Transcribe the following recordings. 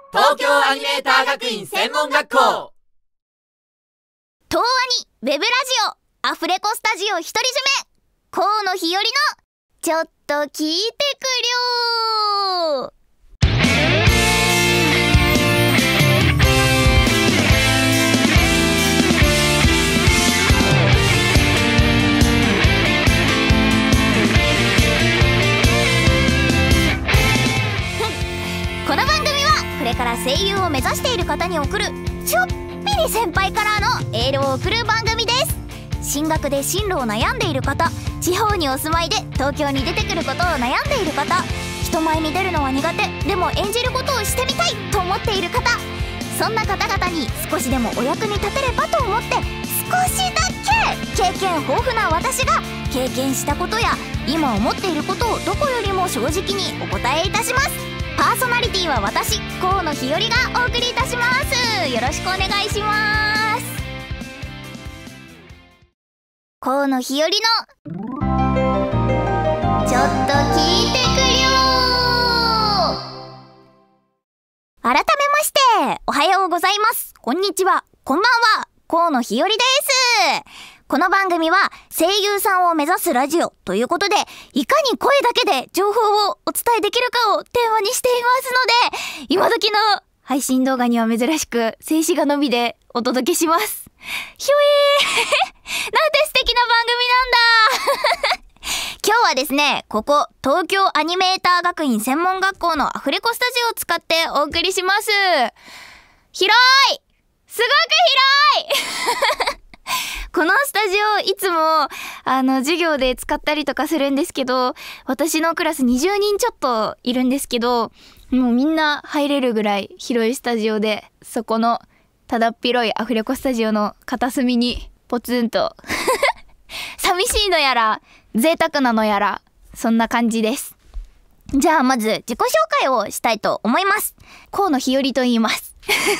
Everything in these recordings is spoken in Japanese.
東京アニメーター学院専門学校。 東アニウェブラジオアフレコスタジオ独り占め、河野日和のちょっと聞いてくりょー。この番組はこれから声優を目指している方に送るちょっぴり先輩からのエールを送る番組です。進学で進路を悩んでいる方、地方にお住まいで東京に出てくることを悩んでいる方、人前に出るのは苦手でも演じることをしてみたいと思っている方、そんな方々に少しでもお役に立てればと思って、少しだけ経験豊富な私が経験したことや今思っていることをどこよりも正直にお答えいたします。パーソナリティは私、河野日和がお送りいたします。よろしくお願いします。河野日和のちょっと聞いてくりょー。改めましておはようございます、こんにちは、こんばんは、河野日和です。この番組は声優さんを目指すラジオということで、いかに声だけで情報をお伝えできるかをテーマにしていますので、今時の配信動画には珍しく静止画のみでお届けします。ひょなんて素敵な番組なんだ今日はですね、ここ東京アニメーター学院専門学校のアフレコスタジオを使ってお送りします。広い、すごく広いこのスタジオいつも授業で使ったりとかするんですけど、私のクラス20人ちょっといるんですけど、もうみんな入れるぐらい広いスタジオで、そこのただっ広いアフレコスタジオの片隅にポツンと寂しいのやら贅沢なのやら、そんな感じです。じゃあまず自己紹介をしたいと思います。河野日和と言います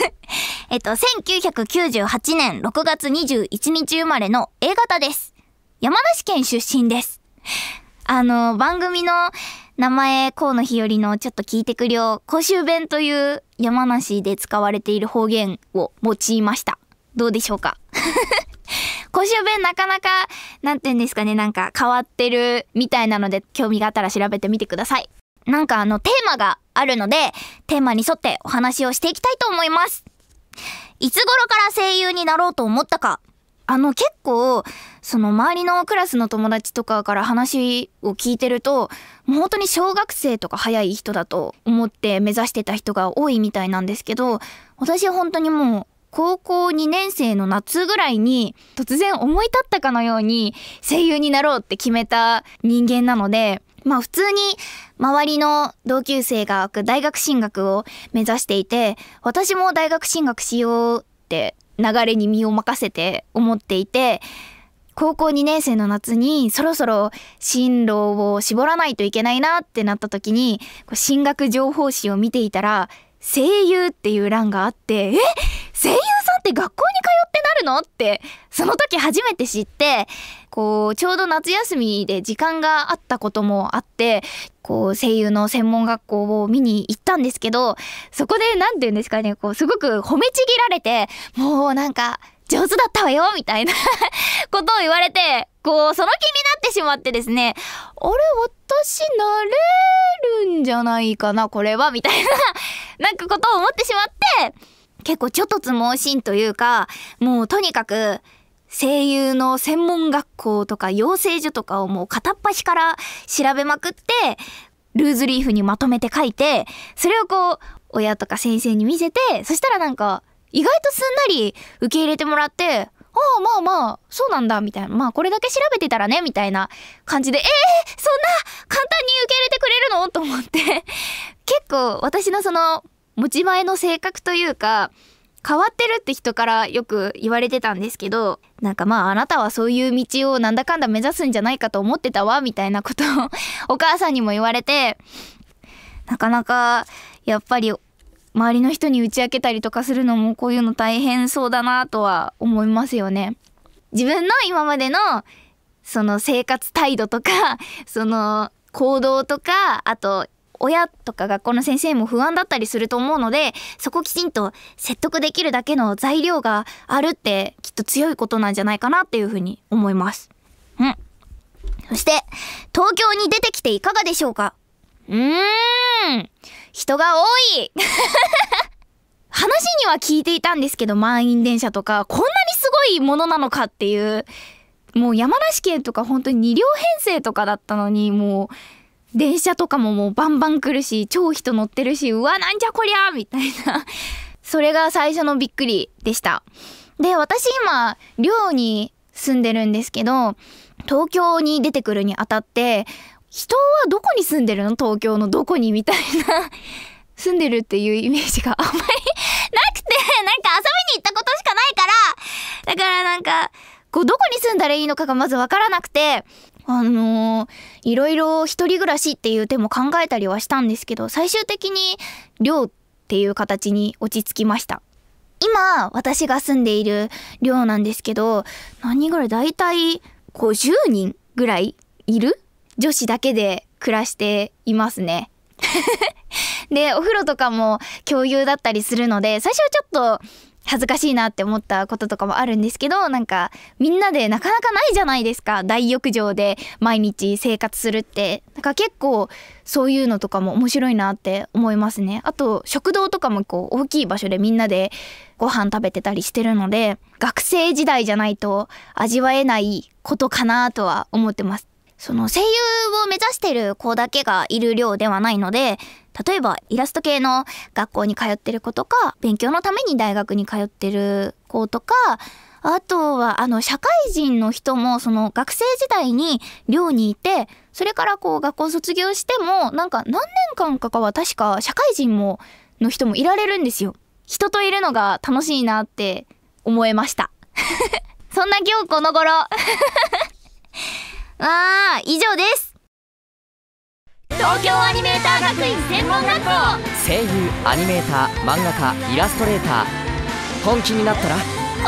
1998年6月21日生まれの A 型です。山梨県出身です。番組の名前、河野日和のちょっと聞いてくりょ、甲州弁という山梨で使われている方言を用いました。どうでしょうか甲州弁なかなか、なんて言うんですかね、なんか変わってるみたいなので、興味があったら調べてみてください。なんかテーマがあるので、テーマに沿ってお話をしていきたいと思います。いつ頃から声優になろうと思ったか。結構周りのクラスの友達とかから話を聞いてると、もう本当に小学生とか早い人だと思って目指してた人が多いみたいなんですけど、私は本当にもう高校2年生の夏ぐらいに突然思い立ったかのように声優になろうって決めた人間なので、まあ普通に周りの同級生が大学進学を目指していて、私も大学進学しようって流れに身を任せて思っていて、高校2年生の夏にそろそろ進路を絞らないといけないなってなった時に、進学情報誌を見ていたら声優っていう欄があって、声優さんって学校に通ってなるのってその時初めて知って、ちょうど夏休みで時間があったこともあって、声優の専門学校を見に行ったんですけど、そこでなんて言うんですかね、すごく褒めちぎられて、もうなんか上手だったわよみたいなことを言われて、その気になってしまってですね、あれ私なれるんじゃないかなこれはみたいななんかことを思ってしまって、結構ちょっとつ盲信というか、もうとにかく声優の専門学校とか養成所とかをもう片っ端から調べまくって、ルーズリーフにまとめて書いて、それを親とか先生に見せて、そしたらなんか意外とすんなり受け入れてもらって、ああまあまあそうなんだみたいな、まあこれだけ調べてたらねみたいな感じで、そんな簡単に受け入れてくれるのと思って結構私の持ち前の性格というか変わってるって人からよく言われてたんですけど、なんかまああなたはそういう道をなんだかんだ目指すんじゃないかと思ってたわみたいなことをお母さんにも言われて、なかなかやっぱり周りの人に打ち明けたりとかするのもこういうの大変そうだなとは思いますよね。自分の今までの生活態度とか行動とか、あと親とか学校の先生も不安だったりすると思うので、そこきちんと説得できるだけの材料があるってきっと強いことなんじゃないかなっていうふうに思います。そして東京に出てきていかがでしょうか。人が多い話には聞いていたんですけど、満員電車とかこんなにすごいものなのかっていう。もう山梨県とか本当に2両編成とかだったのに、もう電車とかももうバンバン来るし、超人乗ってるし、うわなんじゃこりゃみたいなそれが最初のびっくりでした。で、私今寮に住んでるんですけど、東京に出てくるにあたって、人はどこに住んでるの、東京のどこにみたいな住んでるっていうイメージがあんまりなくて、なんか遊びに行ったことしかないから、だからなんかこうどこに住んだらいいのかがまずわからなくて、いろいろ一人暮らしっていう手も考えたりはしたんですけど、最終的に寮っていう形に落ち着きました。今私が住んでいる寮なんですけど、何人ぐらい、だいたい50人ぐらいいる女子だけで暮らしていますねで、お風呂とかも共有だったりするので、最初はちょっと恥ずかしいなって思ったこととかもあるんですけど、なんかみんなでなかなかないじゃないですか、大浴場で毎日生活するって。なんか結構そういうのとかも面白いなって思いますね。あと食堂とかもこう大きい場所でみんなでご飯食べてたりしてるので、学生時代じゃないと味わえないことかなとは思ってます。その声優を目指してる子だけがいる寮ではないので、例えばイラスト系の学校に通ってる子とか、勉強のために大学に通ってる子とか、あとは社会人の人もその学生時代に寮にいて、それからこう学校卒業してもなんか何年間かは確か社会人の人もいられるんですよ。人といるのが楽しいなって思いましたそんな今日この頃以上です。 東京アニメーター学院専門学校。声優、アニメーター、漫画家、イラストレーター。本気になったら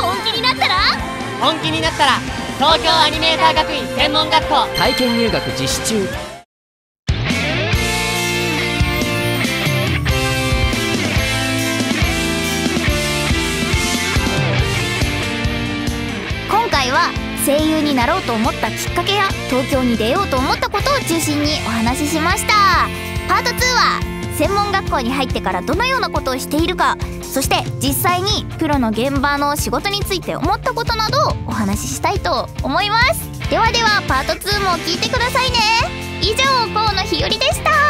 東京アニメーター学院専門学校体験入学実施中。 今回は声優になろうと思ったきっかけや東京に出ようと思ったことを中心にお話ししました。パート2は専門学校に入ってからどのようなことをしているか、そして実際にプロの現場の仕事について思ったことなどをお話ししたいと思います。ではパート2も聞いてくださいね。以上、河野日和でした。